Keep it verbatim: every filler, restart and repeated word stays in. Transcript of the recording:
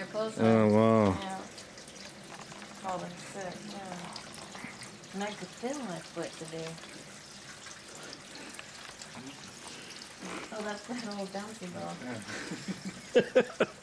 close Oh, ones. wow. Yeah. Oh, that's sick, yeah. And I could feel my foot today. Oh, that's that old bouncy ball.